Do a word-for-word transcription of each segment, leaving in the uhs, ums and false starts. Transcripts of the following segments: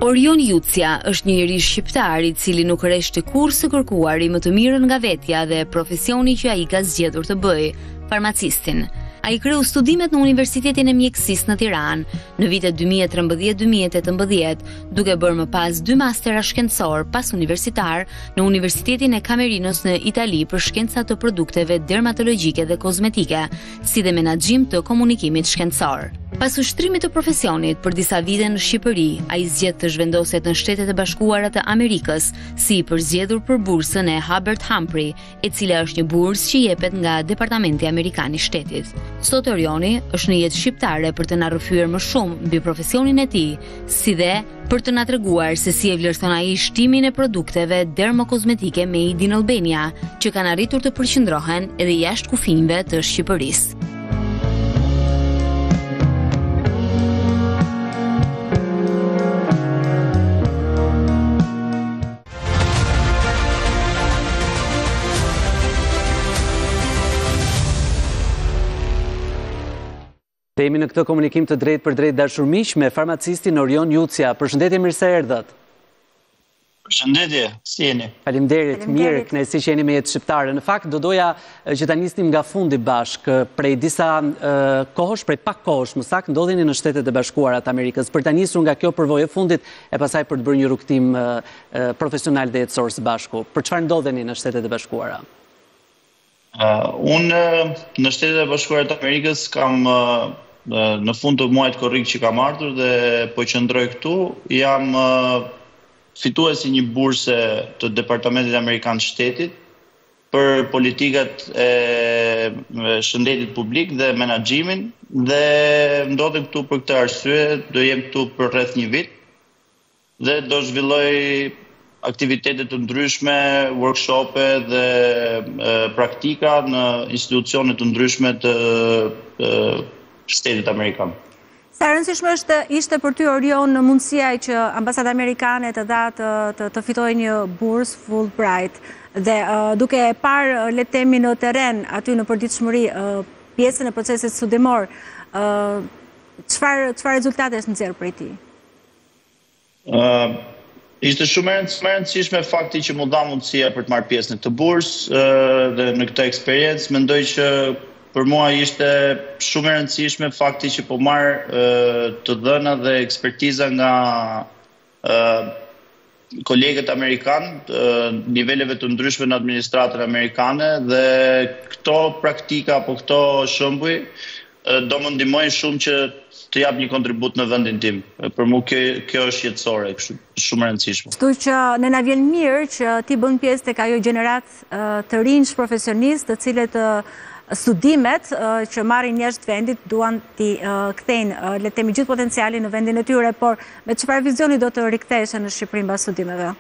Orion Jucja është një njerëz shqiptar i cili nuk rreshti kurrë së kërkuari më të mirën nga vetja dhe profesioni që ai ka zgjedhur të bëjë, farmacistin. Ai kreu studimet në Universitetin e Mjekësisë në Tiranë në vitet dy mijë e trembëdhjetë dy mijë e tetëmbëdhjetë, duke bërë më pas dy mastera shkencor pas universitar në Universitetin e Camerinos në Itali për shkenca të produkteve dermatologjike dhe kozmetike, si dhe menaxhim të komunikimit shkencor. Pas ushtrimit të profesionit për disa vite në Shqipëri, ai zgjedh të zhvendoset në Shtetet e Bashkuara të Amerikës, si i përzgjedhur për bursën e Hubert Humphrey, e cila është një bursë që jepet nga Departamenti Amerikan i Shtetit. Sot Orioni është në jetë shqiptare për të na rrëfyer më shumë mbi profesionin e tij, si dhe për të na treguar se si e vlerëson ai shtimin e produkteve dermokozmetike Made in Albania, që kanë arritur të përqendrohen edhe jashtë kufinjve të Shqipërisë. Të jemi në këtë komunikim të drejt për drejt dashur miq me farmacistin Orion Jucja. Përshëndetje, mirë se erdhët. Përshëndetje, si jeni? Faleminderit, mirë, kënaqësi që jeni me jetë shqiptare. Në fakt, do doja që ta nisnim nga fundi bashk, prej disa uh, kohësh, prej pak kohësh, më saktë, ndodheni në Shtetet e Bashkuara të Amerikës, për ta nisur nga kjo përvojë e fundit e pasaj për të bërë një rrugtim uh, uh, profesional dhe jetësor së bashku. Për çfarë ndodheni në Shtetet e Bashkuara? Uh, unë në Shtetet e Bashkuara të Amerikës kam uh, në fund të muajit korrik që kam ardhur dhe po qëndroj këtu, jam uh, fituesi një burse të Departamentit Amerikan të Shtetit për politikat e shëndetit publik dhe menaxhimin dhe ndodhem këtu për këtë arsye, do jem këtu për rreth një vit dhe do zhvilloj aktivitete të ndryshme, workshope dhe e, praktika në institucione të ndryshme të e, Shtetit Amerikan. Sa rëndësishme është ishte për ty Orion në mundësia që Ambasada Amerikane të dha të, të, të fitojë një bursë Fulbright dhe uh, duke e parë le të themi në terren aty në përditshmëri uh, pjesën e procesit studimor, uh, çfarë çfarë rezultatesh nxjerr prej tij? Uh, ishte shumë e rëndësishme fakti që mu dha mundësia për të marrë pjesë në këtë bursë uh, dhe në këtë eksperiencë. Mendoj që për mua ishte shumë e rëndësishme fakti që po marr uh, të dhëna dhe ekspertiza nga uh, kolegët amerikanë, uh, niveleve të ndryshme në administratën amerikane dhe këto praktika apo këto shembuj uh, do më ndihmojnë shumë që të jap një kontribut në vendin tim. Për mua kjo, kjo është jetësore, shumë e rëndësishme. Kështu që ne na vjen mirë që ti bën pjesë tek ajo gjenerat uh, të rinj profesionistë, të cilët uh, studimet uh, që marrin njerëz të vendit duan t'i uh, kthejnë uh, le të themi gjithë potencialin në vendin e tyre, por me çfarë vizioni do të riktheheshe në Shqipëri mbas studimeve?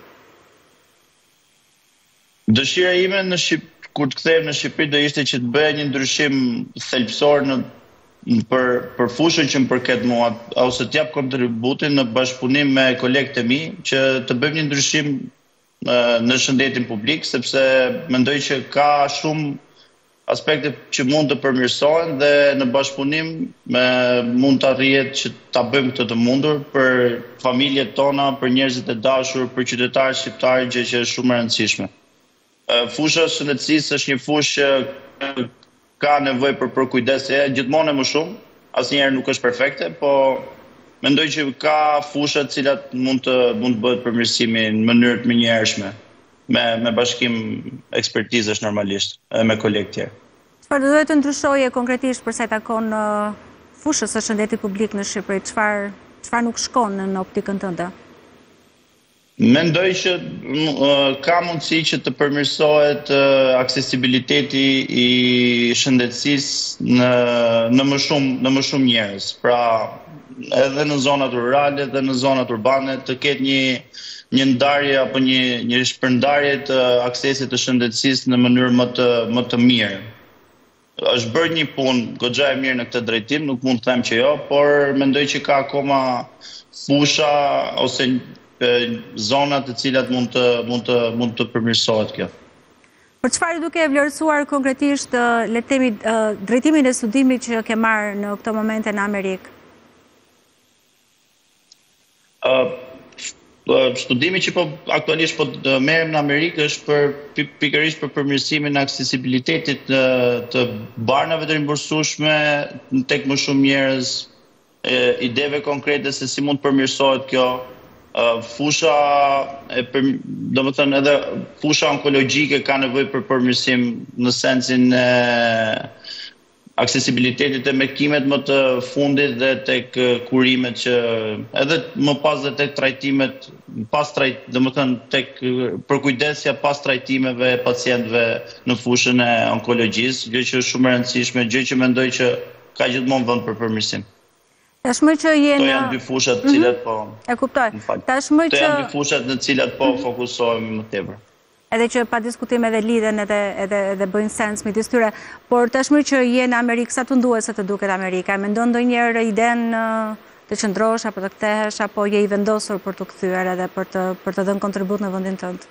Dëshira ime në Shqip kur të kthehem në Shqipëri do ishte që të bëja një ndryshim thelbësor në për për fushën që më përket mua, ose të jap kontributin në bashkëpunim me kolegët e mi që të bëjmë një ndryshim uh, në shëndetin publik, sepse mendoj që ka shumë aspekte që mund të përmirësohen dhe në bashkëpunim me, mund të arrihet që ta bëjmë këtë të mundur për familjet tona, për njerëzit e dashur, për qytetarët shqiptarë, gjë që është shumë e rëndësishme. Fusha e shëndetësisë është një fushë që ka nevojë për përkujdesje gjithmonë më shumë, asnjëherë nuk është perfekte, po mendoj që ka fusha të cilat mund të mund të bëhet përmirësimi në mënyrë të menjëhershme. Me, me bashkim ekspertizësh normalisht, me kolegë tjerë. Çfarë do duhet të ndryshoje konkretisht për sa i takon uh, fushës së shëndetit publik në Shqipëri? Çfarë çfarë nuk shkon në optikën tënde? Mendoj që uh, ka mundësi që të përmirësohet uh, aksesibiliteti i shëndetësisë në në më shumë në më shumë njerëz. Pra, edhe në zonat rurale dhe në zonat urbane të ketë një një ndarje apo një një shpërndarje të aksesit të shëndetësisë në mënyrë më të më të mirë. Është bërë një punë goxha e mirë në këtë drejtim, nuk mund të them që jo, por mendoj që ka akoma fusha ose e, zona të cilat mund të mund të mund të përmirësohet kjo. Për çfarë duke e vlerësuar konkretisht le të themi drejtimin e studimit që ke marrë në këto momente në Amerikë? Uh, studimi që po aktualisht po merrem në Amerikë është për pikërisht për përmirësimin e aksesibilitetit të, të barnave të rimbursueshme tek më shumë njerëz, ideve konkrete se si mund të përmirësohet kjo. Fusha, do më thënë edhe fusha onkologjike ka nevojë për përmirësim në sensin e aksesibilitetit e mekkimet më të fundit dhe tek kurimet që edhe më pas dhe tek trajtimet, pas trajt, do më thënë tek përkujdesja pas trajtimeve e pacientëve në fushën e onkologjisë, gjë që është shumë e rëndësishme, gjë që mendoj që ka gjithmonë vend për përmirësim. Tashmë që jenë... To janë dy fushat të cilat po... E kuptoj. Tashmë që... To janë dy fushat në cilat po fokusohemi më tepër. Edhe që pa diskutim edhe lidhen edhe, edhe, edhe bëjnë sens midis tyre, por tashmë që jenë Amerikë, sa të nduhet se të duket Amerika, mendon ndonjëherë idenë të qëndrosh apo të kthehesh, apo je i vendosur për të kthyer edhe për të, për të dhënë kontribut në vendin tënd?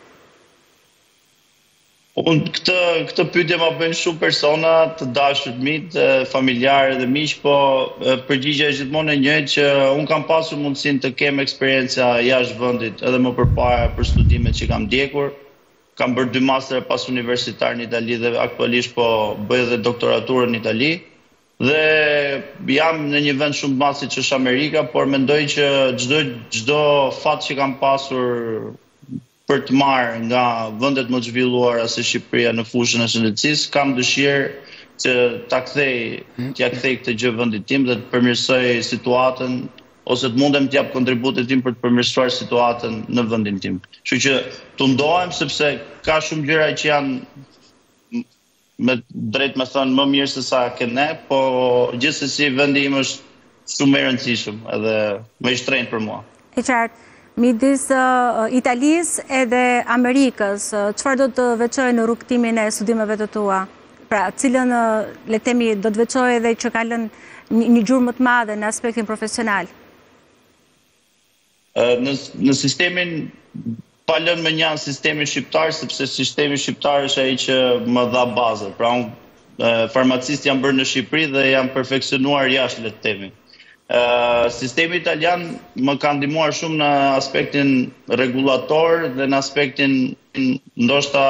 Unë këtë, këtë pyetje ma bëjnë shumë persona, të dashur të mit, familjarë dhe miq, po përgjigja është gjithmonë e njëjtë që unë kam pasur mundësinë të kem eksperjenca jashtë vendit edhe më përpara për studimet që kam ndjekur. Kam bërë dy mastere pas universitar në Itali dhe aktualisht po bëj edhe doktoraturën në Itali. Dhe jam në një vend shumë masit që është Amerika, por mendoj që çdo çdo fat që kam pasur për të marrë nga vendet më të zhvilluara si Shqipëria në fushën e shëndetësisë, kam dëshirë që ta kthej, t'ja kthej këtë gjë vendit tim dhe të përmirësoj situatën ose të mundem të jap kontributin tim për të përmirësuar situatën në vendin tim. Kështu që të ndohem sepse ka shumë gjëra që janë me drejt me thënë më mirë se sa ke ne, po gjithsesi vendi im është shumë i rëndësishëm edhe më i shtrenjtë për mua. E qartë. Midis uh, Italisë edhe Amerikës, uh, çfarë do të veçojë në rrugtimin e studimeve të tua? Pra, cilën uh, le të themi do të veçojë edhe që ka lënë një, një gjurmë më të madhe në aspektin profesional? Uh, në, në sistemin pa lënë me një sistemin shqiptar, sepse sistemi shqiptar është ai që më dha bazën. Pra, unë uh, farmacist jam bërë në Shqipëri dhe jam perfeksionuar jashtë, le të themi. Uh, sistemi italian më ka ndihmuar shumë në aspektin rregulator dhe në aspektin ndoshta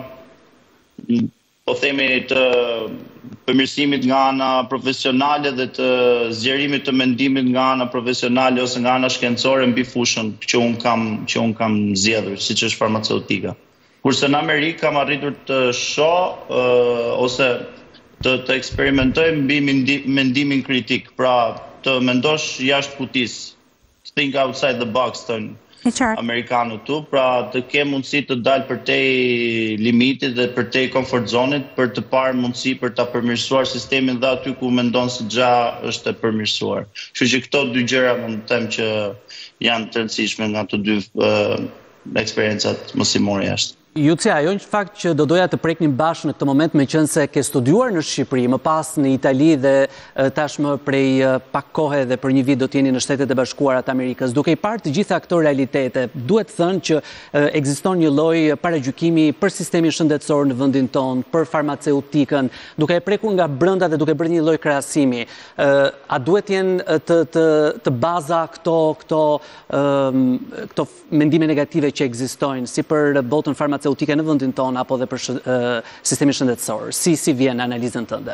po themi të përmirësimit nga ana profesionale dhe të zgjerimit të mendimit nga ana profesionale ose nga ana shkencore mbi fushën që un kam që un kam zgjedhur, siç është farmaceutika. Kurse në Amerikë kam arritur të shoh uh, ose të, të eksperimentoj mbi mendimin kritik, pra të mendosh jashtë kutisë, think outside the box, thënë Amerikanët tu, pra të ke mundësi të dalë përtej limitit dhe përtej comfort zonit për të parë mundësi për të përmirësuar sistemin dhe aty ku mendon se gja është e përmirësuar. Kështu që këto dy gjëra mund të them që janë të rëndësishme nga të dy uh, eksperiencat mësimore jashtë. Jucia, ajo në fakt që do doja të preknim bashkë në këtë moment me qenë se ke studiuar në Shqipëri, më pas në Itali dhe tashmë prej pak kohë dhe për një vit do t'jeni në Shtetet e Bashkuara të Amerikës. Duke i parë të gjitha këto realitete, duhet thënë që ekziston një lloj paragjykimi për sistemin shëndetësor në vendin tonë, për farmaceutikën, duke e prekur nga brenda dhe duke bërë një lloj krahasimi. A duhet jenë të, të, të baza këto, këto, këto mendime negative që ekzistojnë, si për botën farmaceutike në vendin tonë apo dhe për shë, uh, sistemin shëndetësor? Si, si vjen analizën tënde?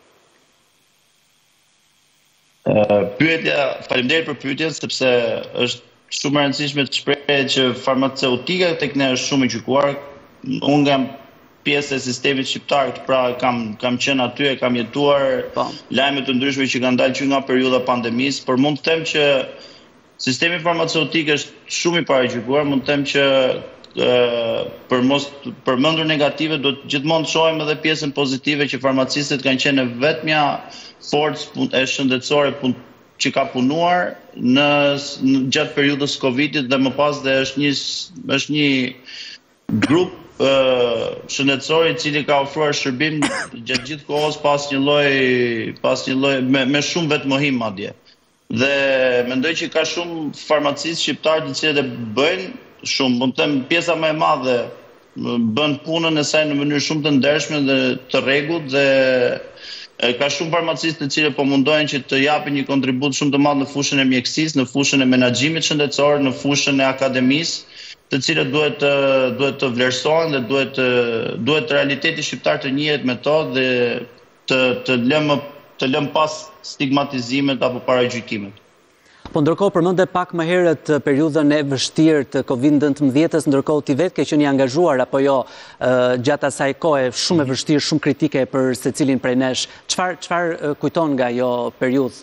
Uh, pyetja, faleminderit për pyetjen, sepse është shumë e rëndësishme të shprehet që farmaceutika tek ne është shumë e gjykuar. Unë jam pjesë e sistemit shqiptar, pra kam, kam qenë aty e kam jetuar lajme të ndryshme që kanë dalë që nga periudha pandemisë, por mund të them që sistemi farmaceutik është shumë i paragjykuar, mund të them që Uh, për mos përmendur negative do të gjithmonë të shohim edhe pjesën pozitive që farmacistët kanë qenë vetmja forcë e shëndetësore pun, që ka punuar në, në gjatë periudhës Covidit dhe më pas dhe është një është një grup uh, shëndetësor i cili ka ofruar shërbim gjatë gjithë kohës pas një lloj pas një lloj me, me shumë vetmohim madje. Dhe mendoj që ka shumë farmacistë shqiptarë të cilët e bëjnë shumë, mund të them pjesa më e madhe bën punën e saj në mënyrë shumë të ndershme dhe të rregullt dhe Ka shumë farmacistë të cilët po mundohen që të japin një kontribut shumë të madh në fushën e mjekësisë, në fushën e menaxhimit shëndetësor, në fushën e akademisë, të cilët duhet të duhet të vlerësohen dhe duhet duhet realiteti shqiptar të njihet me to dhe të të lëmë të lëmë pas stigmatizimet apo paragjykimet. Po ndërkohë përmende pak më herët periudhën e vështirë të kovid nëntëmbëdhjetë, ndërkohë ti vetë ke qenë i angazhuar apo jo gjatë asaj kohe shumë e vështirë, shumë kritike për secilin prej nesh. Çfarë çfarë kujton nga ajo periudhë?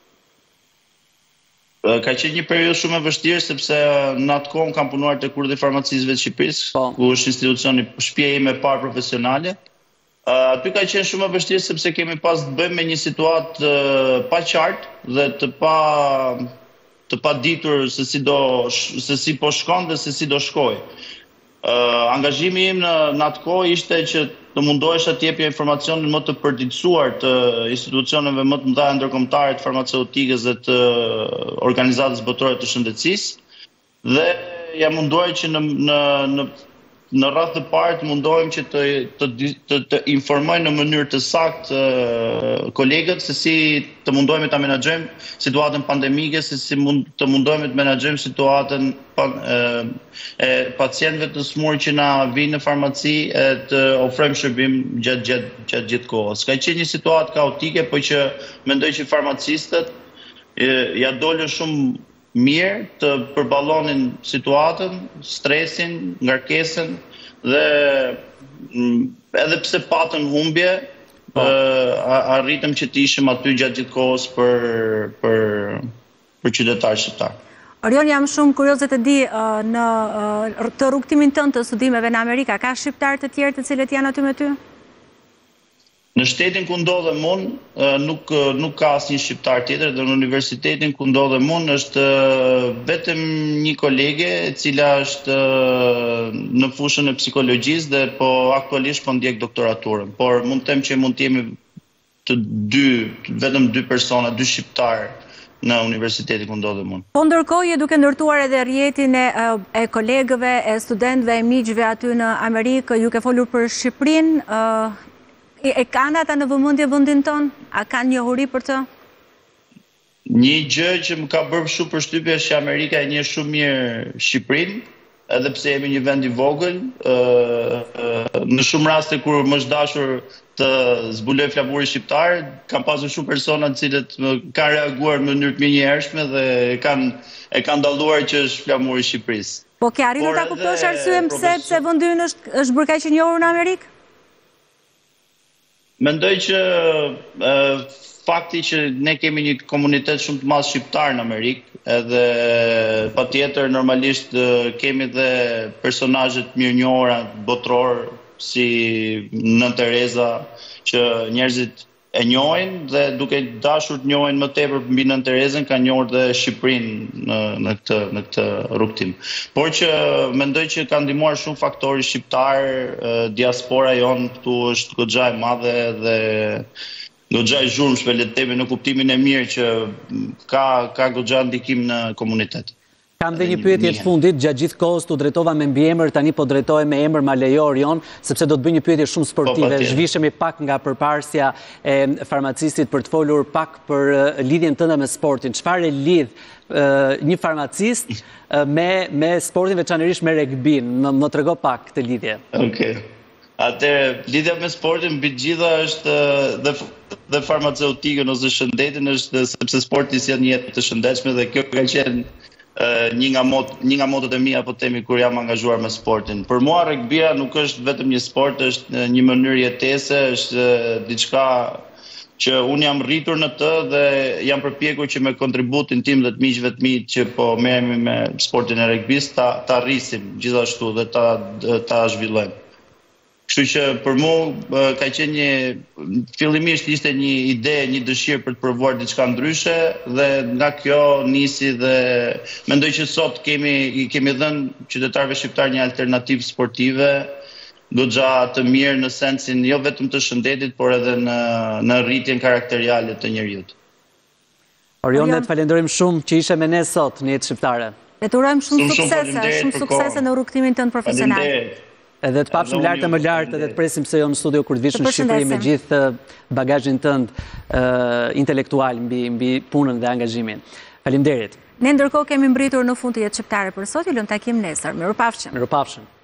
Ka qenë një periudhë shumë e vështirë sepse në atë kohë kam punuar te Kurthi i Farmacistëve të Shqipërisë, po, ku është institucioni shtëpia ime e parë profesionale. Uh, aty ka qenë shumë e vështirë sepse kemi pas të bëjmë me një situatë uh, pa qartë dhe të pa të pa ditur se si do se si po shkon dhe se si do shkojë. Uh, angazhimi im në, në atë kohë ishte që të mundohesha të jepja informacionin më të përditësuar të institucioneve më të mëdha ndërkombëtare të farmaceutikës dhe të organizatës botërore të shëndetësisë dhe ja mundohej që në në në Në radhë të parë të mundohem që të, të, të, të informoj në mënyrë të saktë uh, kolegët se si të mundohemi të menaxhojmë situatën pandemike, se si mund, të mundohemi të menaxhojmë situatën pa, uh, e pacientëve të smurë që na vinë në farmaci e të ofrojmë shërbim gjatë gjatë gjatë gjithë kohës. Ka qenë një situatë kaotike, po që mendoj që farmacistët e, ja dolën shumë mirë të përballonin situatën, stresin, ngarkesën dhe edhe pse patën humbje, oh. arritëm që të ishim aty gjatë gjithë kohës për për për qytetarë shqiptar. Orion, jam shumë kurioze të di në të rrugtimin tënd të studimeve në Amerika, ka shqiptarë të tjerë të cilët janë aty me ty? Në shtetin ku ndodhem unë, nuk, nuk ka asnjë shqiptar tjetër dhe në universitetin ku ndodhem unë është vetëm një kolege e cila është në fushën e psikologjisë dhe po aktualisht po ndjek doktoraturën. Por mund të them që mund të jemi të dy, vetëm dy persona, dy shqiptar në universitetin ku ndodhem unë. Po ndërkohë je duke ndërtuar edhe rrjetin e, e kolegëve, e studentëve, e miqve aty në Amerikë, ju ke folur për Shqipërinë, uh... E kanë ata në vëmendje vendin ton? A kanë njohuri për të? Një gjë që më ka bërë shumë përshtypje është që Amerika e njeh shumë mirë Shqipërinë, edhe pse jemi një vend i vogël, në shumë raste kur më është dashur të zbuloj flamuri shqiptar, kam pasur shumë persona të cilët kanë reaguar në mënyrë të menjëhershme dhe kanë e kanë dalluar që është flamuri i Shqipërisë. Po ke arritur ta kuptosh arsyen pse pse vendi ynë është është bërë kaq i njohur në Amerikë? Mendoj që e, fakti që ne kemi një komunitet shumë të madh shqiptar në Amerikë, edhe patjetër normalisht kemi dhe personazhe të mirënjohura botror si Nën Tereza që njerëzit e njohin dhe duke dashur të njohin më tepër mbi Nën Terezën kanë njohur dhe Shqipërinë në në këtë në këtë rrugtim. Por që mendoj që ka ndihmuar shumë faktori shqiptar, diaspora jon këtu është goxha e madhe dhe goxha e zhurmshme, le të themi në kuptimin e mirë që ka ka goxha ndikim në komunitet. Kam dhe një pyetje të fundit, gjatë gjithë kohës tu drejtova me mbiemër, tani po drejtohem me emër, ma lejo Orion, sepse do të bëj një pyetje shumë sportive. Po, zhvishemi pak nga përparsja e farmacistit për të folur pak për lidhjen tënde me sportin. Çfarë e lidh një farmacist me me sportin, veçanërisht me regbin? Më, më trego pak këtë lidhje. Okej. Atëherë, lidhja me sportin mbi të gjitha është dhe dhe farmaceutikën ose shëndetin është sepse sporti si janë një jetë të shëndetshme dhe kjo ka qenë Uh, një nga mot, një nga motët e mia po themi kur jam angazhuar me sportin. Për mua regbia nuk është vetëm një sport, është një mënyrë jetese, është uh, diçka që unë jam rritur në të dhe jam përpjekur që me kontributin tim dhe të miqve të mi që po merremi me sportin e regbis ta ta rrisim gjithashtu dhe ta ta zhvillojmë. Kështu që për mua ka qenë një fillimisht ishte një ide, një dëshirë për të provuar diçka ndryshe dhe nga kjo nisi dhe mendoj që sot kemi i kemi dhënë qytetarëve shqiptar një alternativë sportive goxha të mirë në sensin jo vetëm të shëndetit, por edhe në në rritjen karakteriale të njerëzit. Orion, ne të falenderojmë shumë që ishe me ne sot në Jetë Shqiptare. Le të urojmë shumë suksese, shumë suksese në rrugtimin tënd profesional. Edhe të pafshim lartë e më lartë, edhe të presim se jo në studio kur të vishë në Shqipëri me gjithë bagazhin tënd intelektual mbi punën dhe angazhimin. Faleminderit. Ne ndërkohë kemi mbritur në fund të jetë shqiptare për sot, ju lëm takim nesër. Mirupafshim. Mirupafshim.